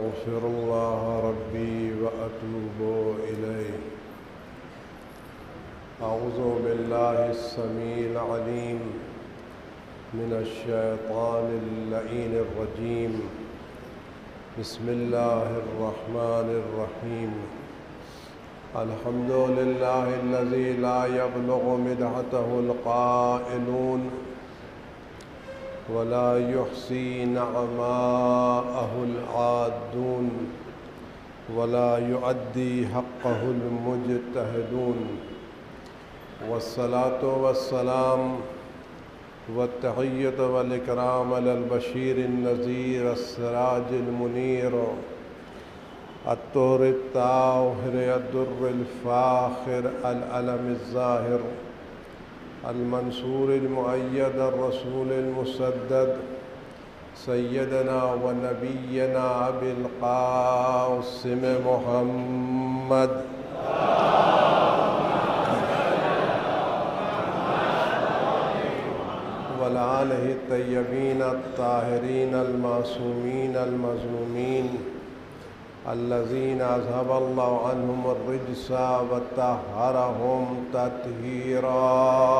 أستغفر الله ربي وأتوب إليه. أعوذ بالله السميع العليم من الشيطان اللعين الرجيم. بسم الله الرحمن الرحيم. الحمد لله الذي لا يبلغ مدحته القائلون ولا يحصي نعماءه العادون ولا يؤدي حقه المجتهدون. والصلاة والسلام والتحية والإكرام على البشير النذير السراج المنير الطهر الطاهر الدر الفاخر العلم الظاهر المنصور المؤيد الرسول المسدد سيدنا ونبينا أبي القاسم محمد وآله الطيبين الطاهرين المعصومين المظلومين الذين أذهب الله عنهم الرجس وطهرهم تطهيرا.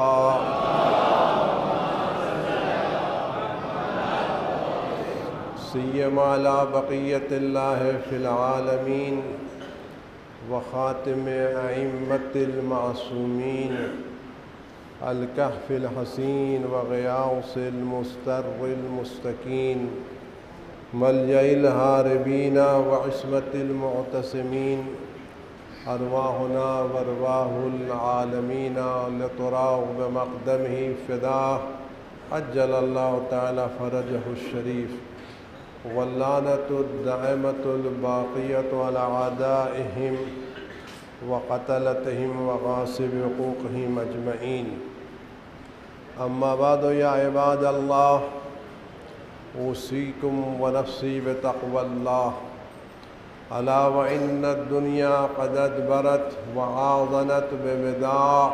سيما على بقية الله في العالمين وخاتم أئمة المعصومين الكهف الحسين وغياث المستر المستكين ملجأ الهاربين وعصمة المعتصمين أرواحنا وأرواح العالمين لتراه بمقدمه فداه عجل الله تعالى فرجه الشريف. واللعنة الدائمة الباقية على أعدائهم وقتلتهم وغاصب حقوقهم أجمعين. أما بعد يا عباد الله أوصيكم ونفسي بتقوى الله. ألا وإن الدنيا قد أدبرت وعاضنت بوداع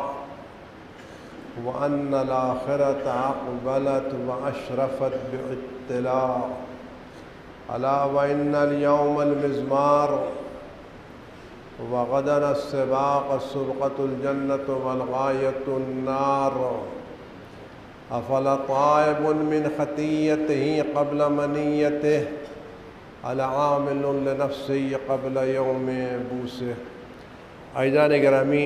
وأن الآخرة أقبلت وأشرفت باطلاع. ألا وإن اليوم المزمار وغدا السباق السبقة الجنة والغاية النار. أفلا طائب من خطيته قبل منيته ألا عامل لنفسه قبل يوم بوسه. عزیزان گرامی،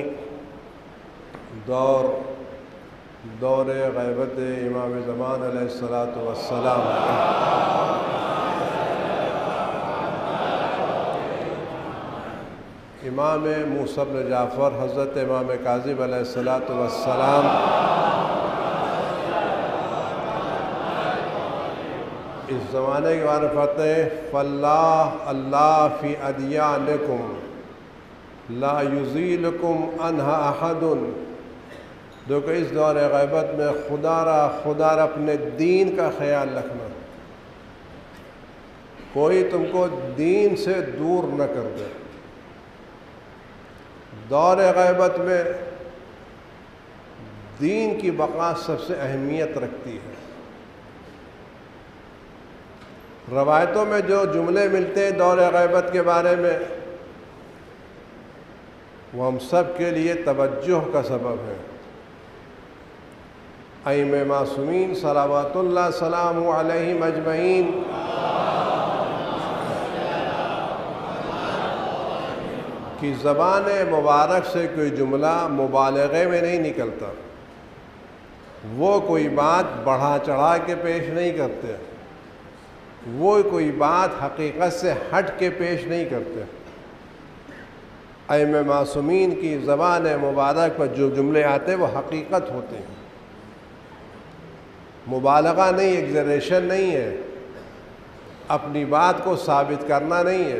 دور غیبت امام زمان علیہ السلام امام موسیٰ بن جعفر حضرت امام کاظم علیہ السلام اس زمانے کے بارے میں فرماتے ہیں فاللہ اللہ فی ادیانکم لا یزیلکم عنہا احد. دیکھو اس دور غیبت میں خدا را اپنے دین کا خیال رکھنا، کوئی تم کو دین سے دور نہ کر دے. دور غیبت میں دین کی بقا سب سے اہمیت رکھتی ہے. روایتوں میں جو جملے ملتے ہیں دور غیبت کے بارے میں وہ ہم سب کے لیے توجہ کا سبب ہے. ائمہ معصومین صلوات اللہ سلام علیہم اجمعین کی زبان مبارک سے کوئی جملہ مبالغے میں نہیں نکلتا. وہ کوئی بات بڑھا چڑھا کے پیش نہیں کرتے، وہ کوئی بات حقیقت سے ہٹ کے پیش نہیں کرتے. ائمہ معصومین کی زبان مبارک پر جو جملے آتے ہیں وہ حقیقت ہوتے ہیں، مبالغہ نہیں، ایگزریشن نہیں ہے، اپنی بات کو ثابت کرنا نہیں ہے.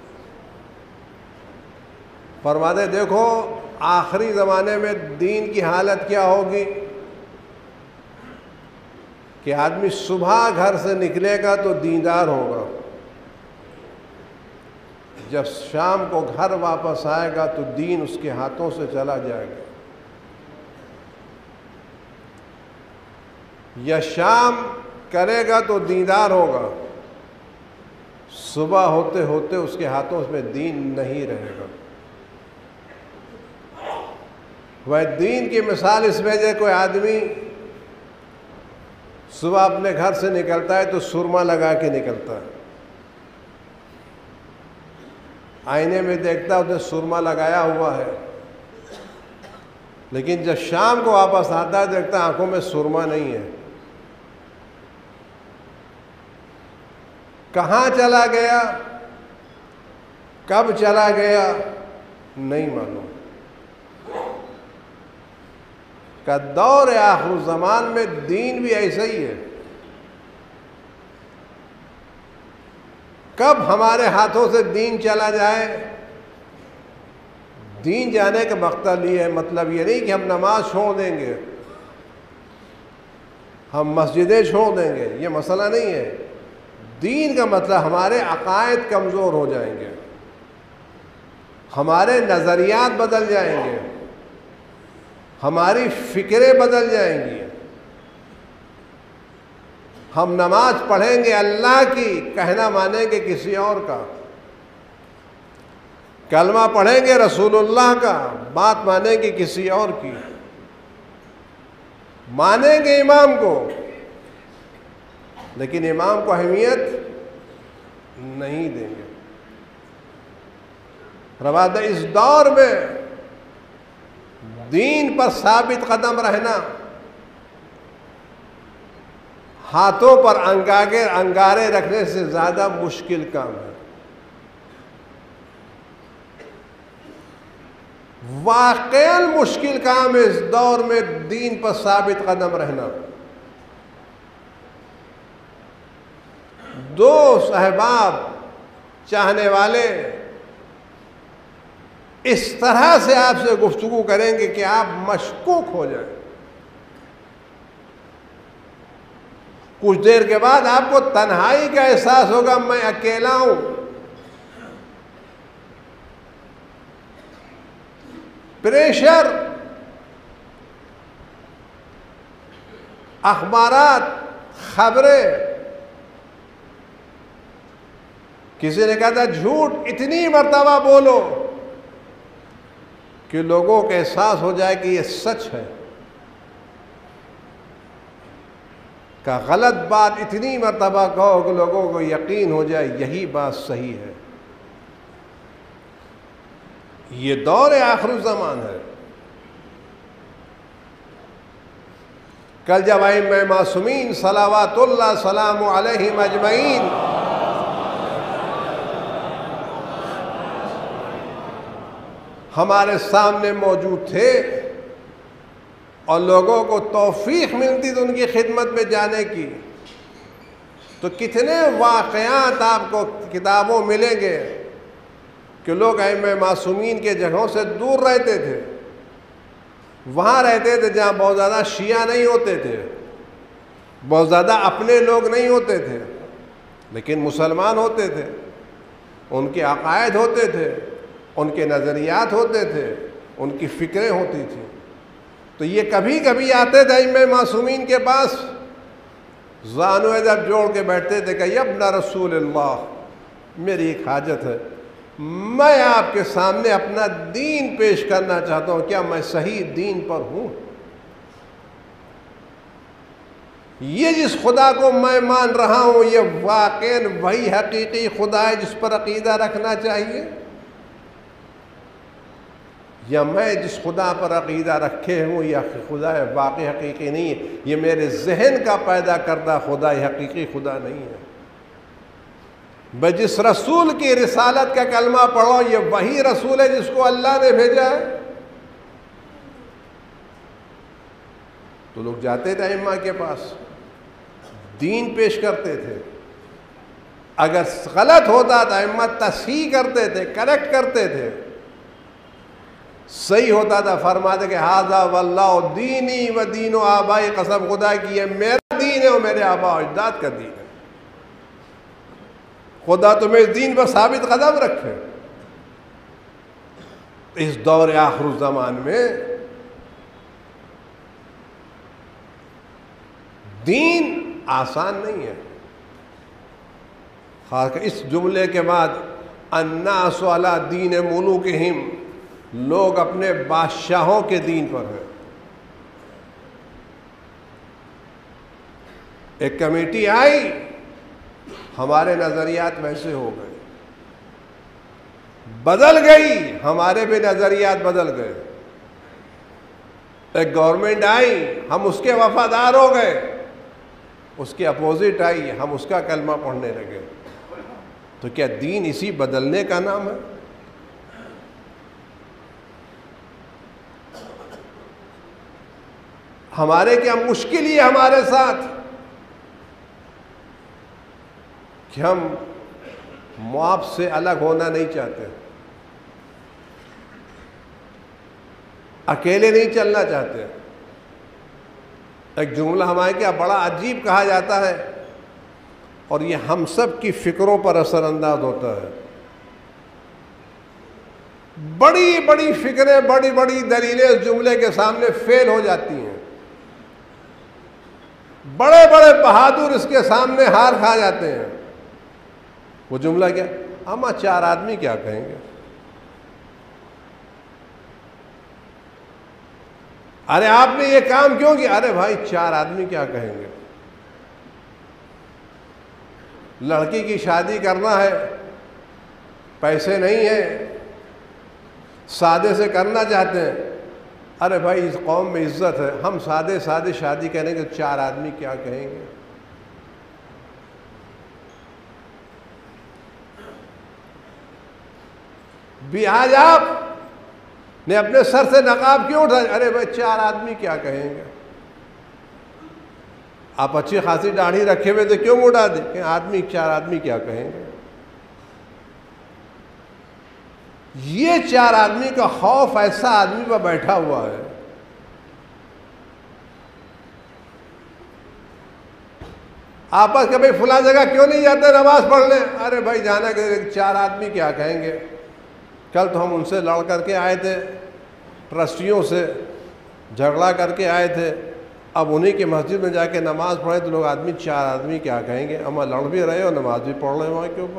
فرماتے دیکھو آخری زمانے میں دین کی حالت کیا ہوگی کہ آدمی صبح گھر سے نکلے گا تو دیندار ہوگا، جب شام کو گھر واپس آئے گا تو دین اس کے ہاتھوں سے چلا جائے گا. یا شام کرے گا تو دیندار ہوگا، صبح ہوتے ہوتے اس کے ہاتھوں میں دین نہیں رہے گا۔ وہ دین کی مثال اس وجہ کوئی آدمی صبح اپنے گھر سے نکلتا ہے تو سرما لگا کے نکلتا ہے، آئینے میں دیکھتا ہے اس نے سرما لگایا ہوا ہے، لیکن جب شام کو واپس آتا ہے دیکھتا ہے آنکھوں میں سرما نہیں ہے۔ کہاں چلا گیا، کب چلا گیا نہیں معلوم۔ کہ دور آخر الزمان میں دین بھی ایسا ہی ہے، کب ہمارے ہاتھوں سے دین چلا جائے۔ دین جانے کا مطلب یہ نہیں کہ ہم نماز چھوڑ دیں گے، ہم مسجدیں چھوڑ دیں گے، یہ مسئلہ نہیں ہے۔ دین کا مطلب ہمارے عقائد کمزور ہو جائیں گے، ہمارے نظریات بدل جائیں گے، ہماری فکریں بدل جائیں گی۔ ہم نماز پڑھیں گے اللہ کی، کہنا مانیں گے کسی اور کا، کلمہ پڑھیں گے رسول اللہ کا، بات مانیں گے کسی اور کی، مانیں گے امام کو لیکن امام کو اہمیت نہیں دیں گے۔ روادہ اس دور میں دین پر ثابت قدم رہنا ہاتھوں پر انگارے رکھنے سے زیادہ مشکل کام ہے۔ واقعاً مشکل کام ہے اس دور میں دین پر ثابت قدم رہنا۔ دوست احباب چاہنے والے اس طرح سے آپ سے گفتگو کریں گے کہ آپ مشکوک ہو جائیں۔ کچھ دیر کے بعد آپ کو تنہائی کا احساس ہوگا، میں اکیلا ہوں۔ پریشر، اخبارات، خبریں، کسی نے کہا تھا جھوٹ اتنی مرتبہ بولو کہ لوگوں کو احساس ہو جائے کہ یہ سچ ہے، کہ غلط بات اتنی مرتبہ کہو کہ لوگوں کو یقین ہو جائے یہی بات صحیح ہے۔ یہ دور آخر الزمان ہے۔ کل جب ائمہ معصومین صلوات اللہ سلام علیہم اجمعین ہمارے سامنے موجود تھے اور لوگوں کو توفیق ملتی تھی ان کی خدمت میں جانے کی، تو کتنے واقعات آپ کو کتابوں ملیں گے کہ لوگ ائمہ معصومین کے جگہوں سے دور رہتے تھے، وہاں رہتے تھے جہاں بہت زیادہ شیعہ نہیں ہوتے تھے، بہت زیادہ اپنے لوگ نہیں ہوتے تھے، لیکن مسلمان ہوتے تھے، ان کے عقائد ہوتے تھے، ان کے نظریات ہوتے تھے، ان کی فکریں ہوتی تھیں۔ تو یہ کبھی کبھی آتے تھے ائمہ معصومین کے پاس، زانو جب جوڑ کے بیٹھتے تھے کہ ابن رسول اللہ، میری ایک حاجت ہے، میں آپ کے سامنے اپنا دین پیش کرنا چاہتا ہوں، کیا میں صحیح دین پر ہوں؟ یہ جس خدا کو میں مان رہا ہوں یہ واقعاً وہی حقیقی خدا ہے جس پر عقیدہ رکھنا چاہیے، یا میں جس خدا پر عقیدہ رکھے ہوں یا خدا واقعی حقیقی نہیں ہے، یہ میرے ذہن کا پیدا کردہ خدا، یہ حقیقی خدا نہیں ہے۔ میں جس رسول کی رسالت کا کلمہ پڑھو یہ وہی رسول ہے جس کو اللہ نے بھیجا ہے۔ تو لوگ جاتے تھے ائمہ کے پاس، دین پیش کرتے تھے، اگر غلط ہوتا تھا ائمہ تصحیح کرتے تھے، کریکٹ کرتے تھے، صحیح ہوتا تھا فرماتے کہ ھذا واللہ دینی و دین و آبائی، قسم خدا کی یہ میرا دین ہے اور میرے آباء و اجداد کا دین ہے، خدا تمہیں اس دین پر ثابت قدم رکھے۔ اس دور آخر الزمان میں دین آسان نہیں ہے۔ خاص کر اس جملے کے بعد الناس علی دین ملوکہم، لوگ اپنے بادشاہوں کے دین پر ہیں. ایک کمیٹی آئی، ہمارے نظریات ویسے ہو گئے، بدل گئی، ہمارے بھی نظریات بدل گئے. ایک گورنمنٹ آئی، ہم اس کے وفادار ہو گئے، اس کے اپوزٹ آئی، ہم اس کا کلمہ پڑھنے لگے. تو کیا دین اسی بدلنے کا نام ہے؟ ہمارے کیا مشکل ہی ہے ہمارے ساتھ کہ ہم مواب سے الگ ہونا نہیں چاہتے، اکیلے نہیں چلنا چاہتے. ایک جملہ ہمارے کیا بڑا عجیب کہا جاتا ہے اور یہ ہم سب کی فکروں پر اثر انداز ہوتا ہے. بڑی بڑی فکریں، بڑی بڑی دلیلیں اس جملے کے سامنے فیل ہو جاتی ہیں. بڑے بڑے بہادر اس کے سامنے ہار کھا جاتے ہیں. وہ جملہ کیا؟ اما چار آدمی کیا کہیں گے؟ ارے آپ نے یہ کام کیوں کیا؟ ارے بھائی چار آدمی کیا کہیں گے؟ لڑکی کی شادی کرنا ہے، پیسے نہیں ہیں، سادے سے کرنا چاہتے ہیں. ارے بھائی اس قوم میں عزت ہے، ہم سادے سادے شادی کریں گے، چار آدمی کیا کہیں گے؟ بھی آج آپ نے اپنے سر سے نقاب کیوں اٹھایا؟ ارے بھائی چار آدمی کیا کہیں گے؟ آپ اچھی خاصی داڑھی رکھے ہوئے تو کیوں اٹھا دیں کہ آدمی چار آدمی کیا کہیں گے؟ یہ چار آدمی کا خوف ایسا آدمی پر بیٹھا ہوا ہے. آپس کے بھائی فلاں جگہ کیوں نہیں جاتے نماز پڑھنے؟ ارے بھائی جانا کہ چار آدمی کیا کہیں گے؟ کل تو ہم ان سے لڑ کر کے آئے تھے، ٹرسٹیوں سے جھگڑا کر کے آئے تھے، اب انہی کی مسجد میں جا کے نماز پڑھے تو لوگ آدمی چار آدمی کیا کہیں گے؟ اما لڑ بھی رہے اور نماز بھی پڑھ رہے وہاں کے اوپر.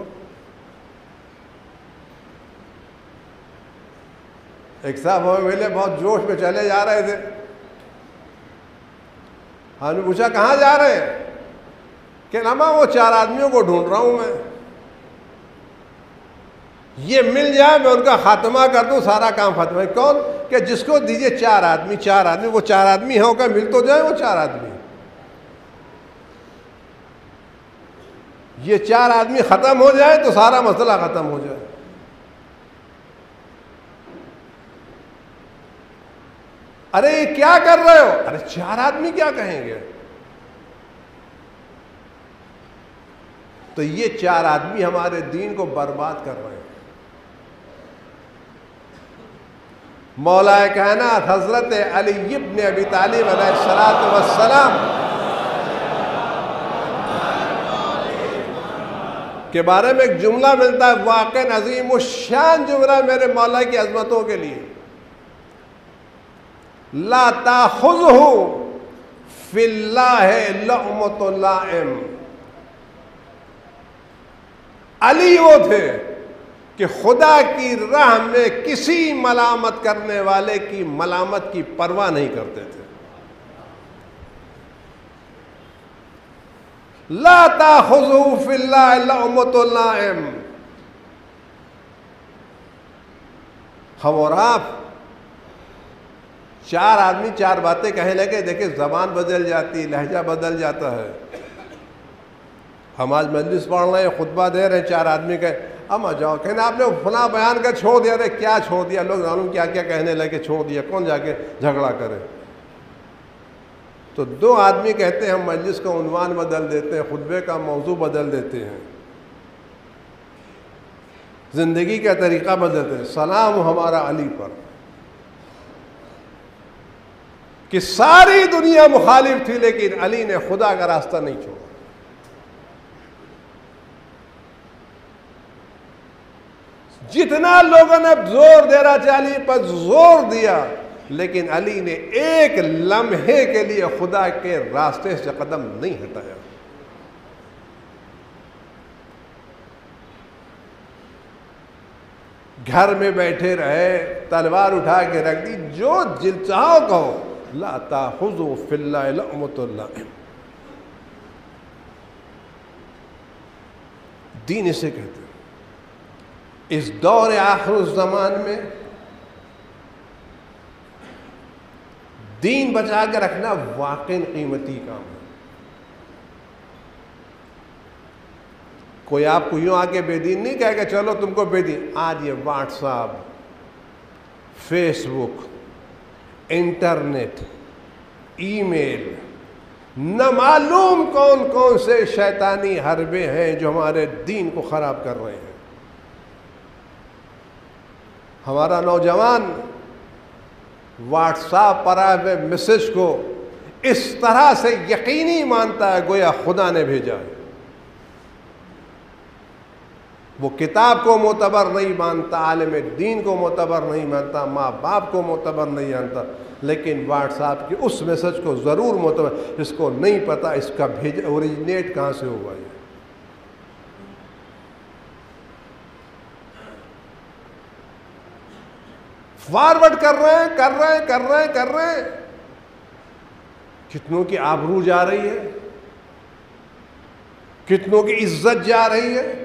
ایک صاحب ہمیں ملے، بہت جوش میں چلے جا رہے تھے. ہم نے پوچھا کہاں جا رہے ہیں؟ کہ اما وہ چار آدمیوں کو ڈھونڈ رہا ہوں میں، یہ مل جائے میں ان کا خاتمہ کر دوں، سارا کام ختم ہے. کون؟ کہ جس کو دیجئے چار آدمی. چار آدمی وہ چار آدمی ہوں گا، مل تو جائے وہ چار آدمی. یہ چار آدمی ختم ہو جائے تو سارا مسئلہ ختم ہو جائے. ارے یہ کیا کر رہے ہو؟ ارے چار آدمی کیا کہیں گے؟ تو یہ چار آدمی ہمارے دین کو برباد کر رہے ہیں. مولا کائنات حضرت علی ابن ابی طالب علیہ السلام کے بارے میں ایک جملہ ملتا ہے، واقع عظیم الشان جملہ میرے مولا کی عظمتوں کے لیے. لا تاخذہ فی اللہ لؤمۃ لائم. علی وہ تھے کہ خدا کی راہ میں کسی ملامت کرنے والے کی ملامت کی پرواہ نہیں کرتے تھے. لا تاخذہ فی اللہ لؤمۃ لائم. ہم اور آپ چار آدمی چار باتیں کہنے لگے، دیکھیں زبان بدل جاتی، لہجہ بدل جاتا ہے. ہم آج مجلس پڑھ رہے ہیں، خطبہ دے رہے ہیں، چار آدمی کہے اما جاؤ، کہنا آپ نے فلاں بیان کر چھوڑ دیا. ارے کیا چھوڑ دیا؟ لوگ معلوم کیا کیا کہنے لگے، چھوڑ دیا. کون جا کے جھگڑا کرے؟ تو دو آدمی کہتے ہیں ہم مجلس کا عنوان بدل دیتے ہیں، خطبے کا موضوع بدل دیتے ہیں، زندگی کا طریقہ بدل دیتے ہیں. سلام ہمارا علی پر، کہ ساری دنیا مخالف تھی لیکن علی نے خدا کا راستہ نہیں چھوڑا. جتنا لوگوں نے زور دینا چاہیے علی پر زور دیا، لیکن علی نے ایک لمحے کے لیے خدا کے راستے سے قدم نہیں ہٹایا. گھر میں بیٹھے رہے، تلوار اٹھا کے رکھ دی، جو دل چاہو کہو، لا تاخذوا فی اللہ لومۃ لائم۔ دین اسے کہتے ہیں۔ اس دور آخر الزمان میں دین بچا کے رکھنا واقعی قیمتی کام ہے۔ کوئی آپ کو یوں آگے بے دین نہیں کہے گا چلو تم کو بے دین۔ آج یہ WhatsApp, Facebook, internet, email, نہ معلوم کون کون سے شیطانی حربے ہیں جو ہمارے دین کو خراب کر رہے ہیں۔ ہمارا نوجوان واٹس ایپ پر آئے ہوئے میسج کو اس طرح سے یقینی مانتا ہے گویا خدا نے بھیجا ہے۔ وہ کتاب کو معتبر نہیں مانتا، عالم دین کو معتبر نہیں مانتا، ماں باپ کو معتبر نہیں مانتا، لیکن واٹس ایپ کے اس میسج کو ضرور معتبر، جس کو نہیں پتا اس کا اوریجنیٹ کہاں سے ہوا ہے۔ فارورڈ کر رہے ہیں، کتنوں کی آبرو جا رہی ہے، کتنوں کی عزت جا رہی ہے۔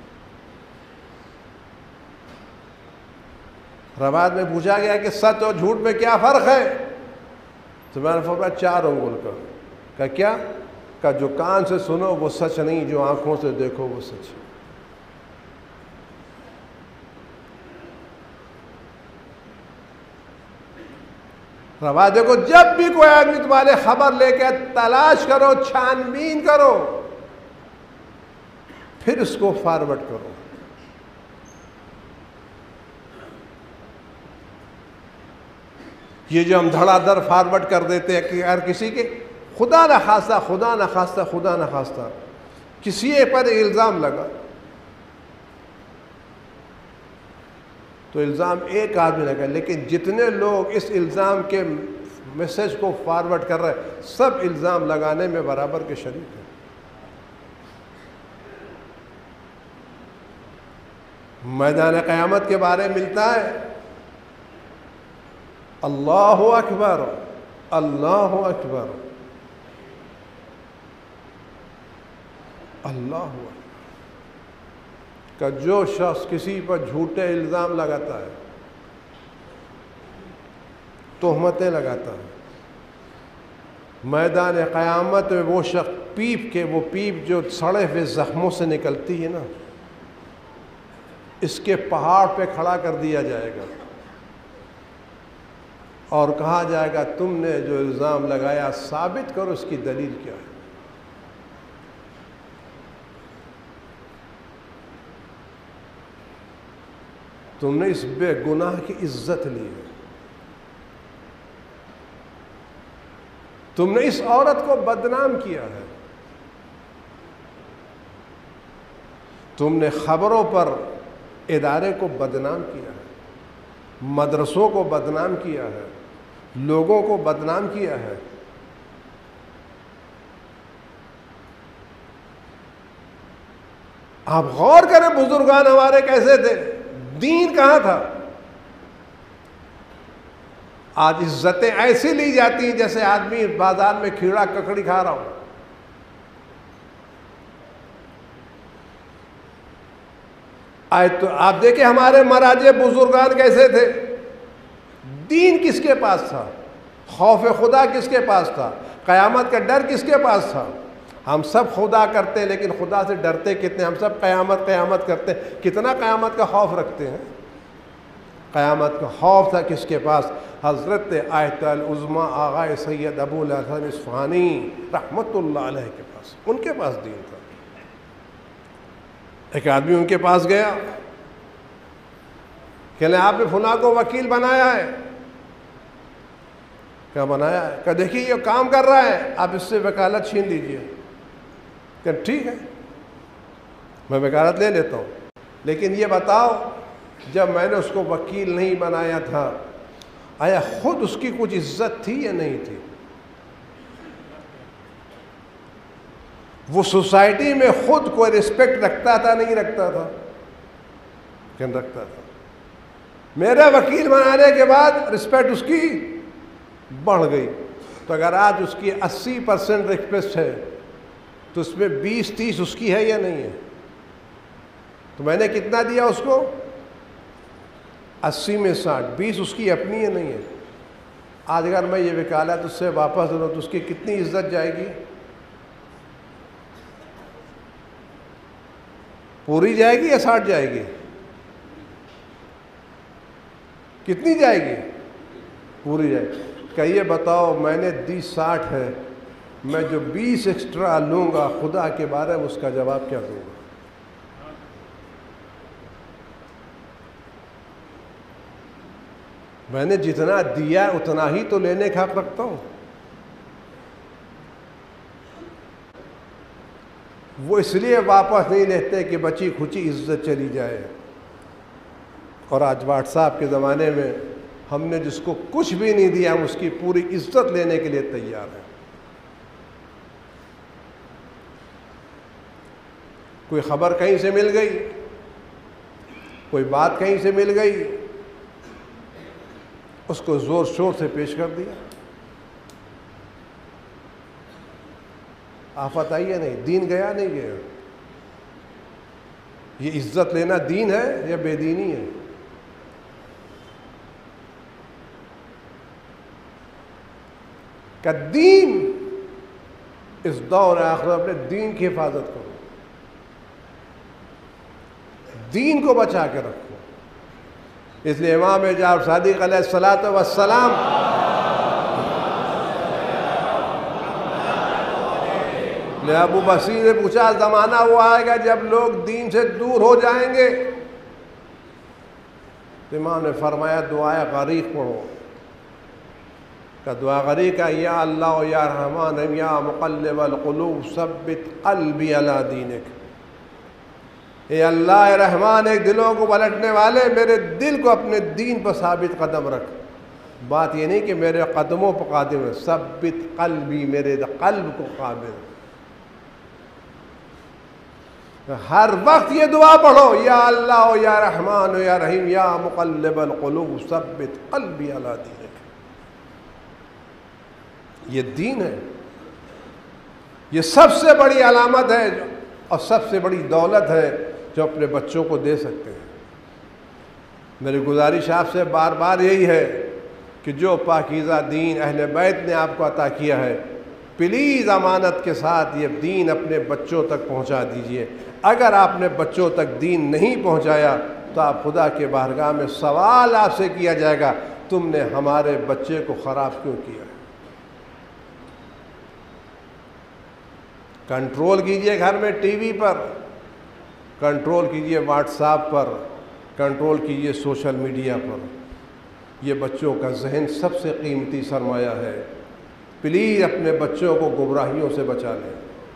روایت میں پوچھا گیا کہ سچ اور جھوٹ میں کیا فرق ہے؟ تو میں نے فرمایا 4 انگل کا۔ کہ کیا؟ کہ جو کان سے سنو وہ سچ نہیں، جو آنکھوں سے دیکھو وہ سچ ہے۔ روایت دیکھو، جب بھی کوئی آدمی تمہارے خبر لے کے تلاش کرو، چھان بین کرو، پھر اس کو فارورڈ کرو۔ یہ جو ہم دھڑا دھڑ فارورڈ کر دیتے ہیں کہ ہر کسی کے خدا نخواستہ کسی پر الزام لگا تو الزام ایک آدمی لگا، لیکن جتنے لوگ اس الزام کے میسج کو فارورڈ کر رہے ہیں سب الزام لگانے میں برابر کے شریک ہیں۔ میدان قیامت کے بارے میں ملتا ہے، اللہ اکبر، اللہ اکبر، اللہ اکبر، کہ جو شخص کسی پر جھوٹے الزام لگاتا ہے، تہمتیں لگاتا ہے، میدان قیامت میں وہ شخص وہ پیپ جو سڑے ہوئے زخموں سے نکلتی ہے نا، اس کے پہاڑ پہ کھڑا کر دیا جائے گا اور کہا جائے گا تم نے جو الزام لگایا ثابت کرو، اس کی دلیل کیا ہے۔ تم نے اس بے گناہ کی عزت لی ہے، تم نے اس عورت کو بدنام کیا ہے، تم نے خبروں پر ادارے کو بدنام کیا ہے، مدرسوں کو بدنام کیا ہے، لوگوں کو بدنام کیا ہے۔ آپ غور کریں بزرگان ہمارے کیسے تھے، دین کہاں تھا؟ آج عزتیں ایسی لی جاتی ہیں جیسے آدمی بازار میں کھیڑا ککڑی کھا رہا ہو۔ آج تو آپ دیکھیں ہمارے مراجع بزرگان کیسے تھے، دین کس کے پاس تھا، خوف خدا کس کے پاس تھا، قیامت کا ڈر کس کے پاس تھا۔ ہم سب خدا کرتے ہیں لیکن خدا سے ڈرتے کتنے؟ ہم سب قیامت کرتے ہیں، کتنا قیامت کا خوف رکھتے ہیں؟ قیامت کا خوف تھا کس کے پاس؟ حضرت آیت العظمی آغا سید ابو الحسن اصفہانی رحمت اللہ علیہ کے پاس، ان کے پاس دین تھا۔ ایک آدمی ان کے پاس گیا، کہ آپ نے فلاں کو وکیل بنایا ہے۔ کیا بنایا ہے؟ کہ دیکھیے یہ کام کر رہا ہے، آپ اس سے وکالت چھین لیجئے۔ کہ ٹھیک ہے میں وکالت لے لیتا ہوں، لیکن یہ بتاؤ جب میں نے اس کو وکیل نہیں بنایا تھا آیا خود اس کی کچھ عزت تھی یا نہیں تھی؟ وہ سوسائٹی میں خود کوئی رسپیکٹ رکھتا تھا نہیں رکھتا تھا؟ کیا رکھتا تھا؟ میرا وکیل بنانے کے بعد رسپیکٹ اس کی بڑھ گئی. تو اگر آج اس کی 80% رسپیکٹ ہے تو اس میں 20-30 اس کی ہے یا نہیں ہے؟ تو میں نے کتنا دیا اس کو؟ 80 میں 60. 20 اس کی اپنی ہے نہیں ہے؟ آج اگر میں یہ وکالت اس سے واپس لوں تو اس کی کتنی عزت جائے گی؟ پوری جائے گی یا 60 جائے گی؟ کتنی جائے گی؟ پوری جائے گی. کہ یہ بتاؤ میں نے دی 60 ہے، میں جو 20 ایکسٹرا لوں گا خدا کے بارے میں اس کا جواب کیا دوں گا؟ میں نے جتنا دیا اتنا ہی تو لینے کا حق رکھتا ہوں. وہ اس لیے واپس نہیں لیتے کہ بچی کھچی عزت چلی جائے. اور آج واٹس ایپ کے زمانے میں ہم نے جس کو کچھ بھی نہیں دیا ہم اس کی پوری عزت لینے کے لیے تیار ہیں. کوئی خبر کہیں سے مل گئی، کوئی بات کہیں سے مل گئی، اس کو زور شور سے پیش کر دیا. آفت آئی ہے نہیں؟ دین گیا نہیں گیا؟ یہ عزت لینا دین ہے یا بے دینی ہے؟ کہ دین اس دور آخر اپنے دین کی حفاظت کرو، دین کو بچا کے رکھو. اس لیے امام جعفر صادق علیہ الصلوۃ والسلام نے ابو بصیر نے پوچھا زمانہ وہ آئے گا جب لوگ دین سے دور ہو جائیں گے؟ تو امام نے فرمایا دعائے غریق پڑھو. کہ دعا غریق ہے یا اللہ یا رحمان یا مقلب القلوب ثبت قلبی علی دینک. اے اللہ رحمان ایک دلوں کو پلٹنے والے، میرے دل کو اپنے دین پر ثابت قدم رکھ. بات یہ نہیں کہ میرے قدموں پر قادم ہے، ثبت قلبی، میرے قلب کو قابل. ہر وقت یہ دعا پڑھو یا اللہ یا رحمان یا رحیم یا مقلب القلوب ثبت قلبی علی دینک. یہ دین ہے. یہ سب سے بڑی علامت ہے اور سب سے بڑی دولت ہے جو اپنے بچوں کو دے سکتے ہیں. میری گزارش آپ سے بار بار یہی ہے کہ جو پاکیزہ دین اہل بیت نے آپ کو عطا کیا ہے، پلیز امانت کے ساتھ یہ دین اپنے بچوں تک پہنچا دیجئے. اگر آپ نے بچوں تک دین نہیں پہنچایا تو آپ خدا کے بارگاہ میں سوال آپ سے کیا جائے گا، تم نے ہمارے بچے کو خراب کیوں کیا؟ کنٹرول کیجئے گھر میں ٹی وی پر، کنٹرول کیجئے واٹس ایپ پر، کنٹرول کیجئے سوشل میڈیا پر. یہ بچوں کا ذہن سب سے قیمتی سرمایہ ہے. پلیز اپنے بچوں کو گمراہیوں سے بچا لیں.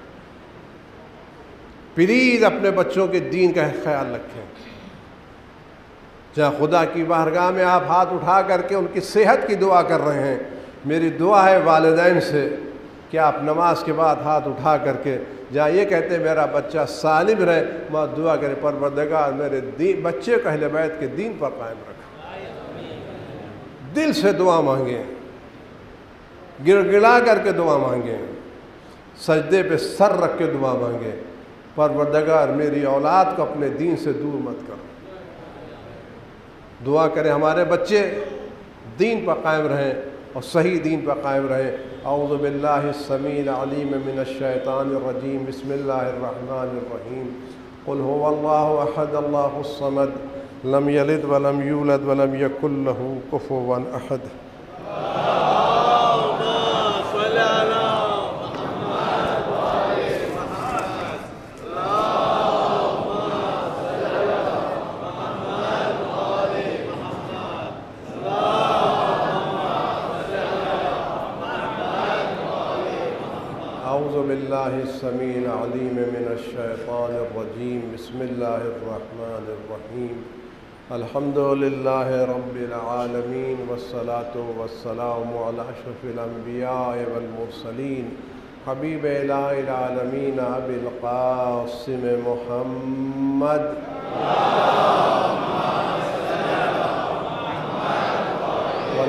پلیز اپنے بچوں کے دین کا خیال رکھیں. جہاں خدا کی بارگاہ میں آپ ہاتھ اٹھا کر کے ان کی صحت کی دعا کر رہے ہیں، میری دعا ہے والدین سے کہ آپ نماز کے بعد ہاتھ اٹھا کر کے جہاں یہ کہتے ہیں میرا بچہ سالم رہے، ماں دعا کرے پروردگار میرے بچے کو اہل بیت کے دین پر قائم رکھا. دل سے دعا مانگیں، گر گڑا کر کے دعا مانگیں، سجدے پہ سر رکھ کے دعا مانگیں، پروردگار میری اولاد کو اپنے دین سے دور مت کرو. دعا کریں ہمارے بچے دین پر قائم رہیں اور صحیح دین پر قائم رہیں. اعوذ باللہ السمیع العلیم من الشیطان الرجیم. بسم اللہ الرحمن الرحیم. قل هو اللہ احد اللہ الصمد لم یلد ولم یولد ولم یکن له کفوا احد. باللہ السمیع العلیم من الشیطان الرجیم. بسم اللہ الرحمن الرحیم. الحمد للہ رب العالمین والصلاة والسلام علی اشرف الانبیاء والمرسلین حبیب الہ العالمین ابی القاسم محمد.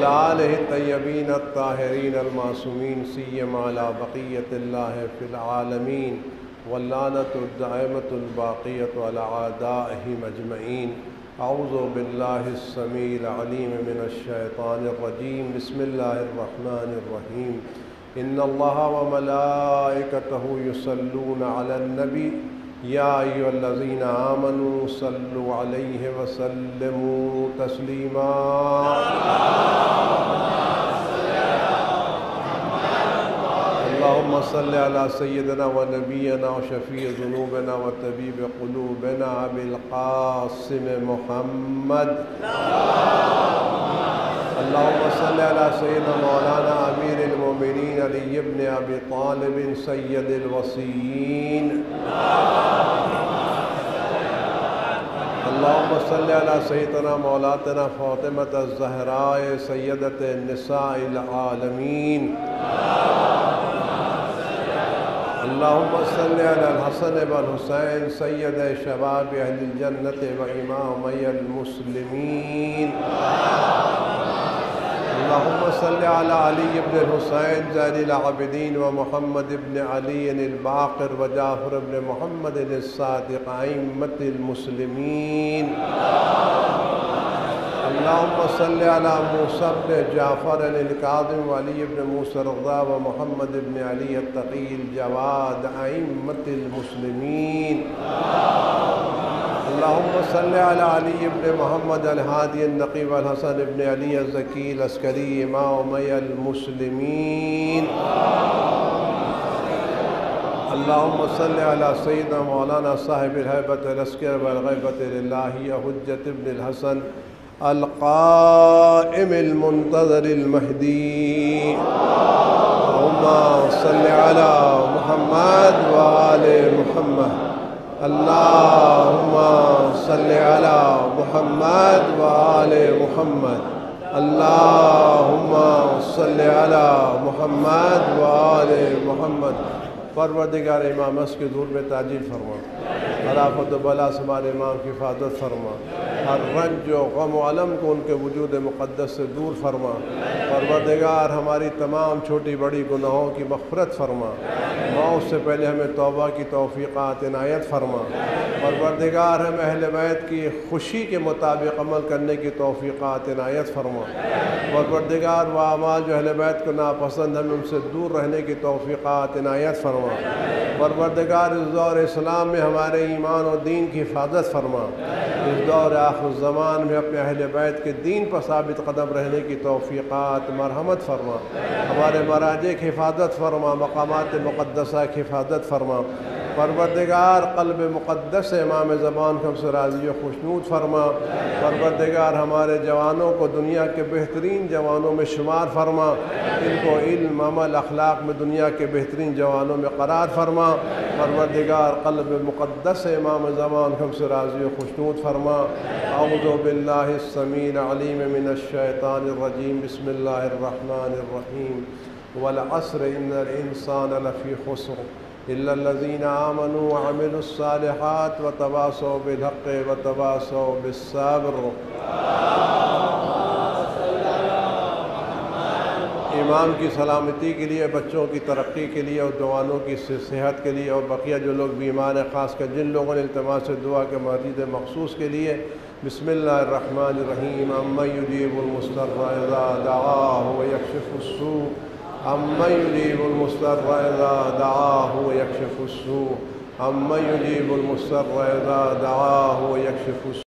وعلى آله الطيبين الطاهرين المعصومين سيما على بقية الله في العالمين واللعنة الدائمة الباقية على أعدائهم أجمعين. أعوذ بالله السميع العليم من الشيطان الرجيم. بسم الله الرحمن الرحيم. إن الله وملائكته يصلون على النبي يا أيها الذين آمنوا صلوا عليه وسلموا تسليما. اللهم صل على سيدنا ونبينا وشفيع ذنوبنا وطبيب قلوبنا أبي القاسم محمد. اللهم صل على سيدنا مولانا أمير المؤمنين علي بن أبي طالب سيد الوصيين. اللهم صل على سيدنا مولاتنا فاطمة الزهراء سيدة النساء العالمين. اللهم صل على الحسن والحسين سيد شباب أهل الجنة وإمامي المسلمين. اللهم صل على علي بن الحسين زين العابدين ومحمد بن علي الباقر وجعفر بن محمد الصادق أئمة المسلمين. اللهم صل على موسى بن جعفر الكاظم وعلي بن موسى الرضا ومحمد بن علي التقي الجواد أئمة المسلمين. اللهم صل على علي بن محمد الهادي النقي والحسن بن علي الزكي العسكري إمامي المسلمين. اللهم صل على سيدنا مولانا صاحب الهيبة العسكر والغيبة لله حجة بن الحسن القائم المنتظر المهدي. اللهم صل على محمد وآل محمد. اللهم صل على محمد وآل محمد. اللهم صل على محمد وآل محمد. پروردگار امام اس کے دور میں تعجیل فرما، ہر آفت و بلا سے ہمارے امام کی حفاظت فرما، ہر رنج و غم و علم کو ان کے وجود مقدس سے دور فرما. پروردگار ہماری تمام چھوٹی بڑی گناہوں کی مغفرت فرما، موت سے پہلے ہمیں توبہ کی توفیقات عنایت فرما. پروردگار ہم اہل بیت کی خوشی کے مطابق عمل کرنے کی توفیقات عنایت فرما. پروردگار وہ اعمال جو اہل بیت کو ناپسند ہمیں ان سے دور رہنے کی توفیقات عنایت فرما. پروردگار اس دور اسلام میں ہمارے ایمان و دین کی حفاظت فرما. اس دور آخر الزمان میں اپنے اہل بیت کے دین پر ثابت قدم رہنے کی توفیقات مرحمت فرما. ہمارے مراجع کی حفاظت فرما، مقامات مقدسہ کی حفاظت فرما. پروردگار قلب مقدس امام زمان کو ہم سے راضی و خوشنود فرما. پروردگار ہمارے جوانوں کو دنیا کے بہترین جوانوں میں شمار فرما. ان کو علم، عمل، اخلاق میں دنیا کے بہترین جوانوں میں قرار فرما. پروردگار قلب مقدس امام زمان کو ہم سے راضی و خوشنود فرما. اعوذ باللہ السمیع العلیم من الشیطان الرجیم. بسم اللہ الرحمن الرحیم. والعصر ان الانسان لفی خسر إلا الذين آمنوا وعملوا الصالحات وتواصوا بالحق وتواصوا بالصبر. امام کی سلامتی کے لیے، بچوں کی ترقی کے لیے اور جوانوں کی صحت کے لیے اور بقیہ جو لوگ بیمار ہیں، خاص کر جن لوگوں نے التماس سے دعا کے مسجد مخصوص کے لیے. بسم اللہ الرحمن الرحیم. امن یجیب المضطر اذا دعاہ ویکشف السوء. امن یجیب المضطر اذا دعاہ ویکشف السوء. امن یجیب المضطر اذا دعاہ ویکشف السوء.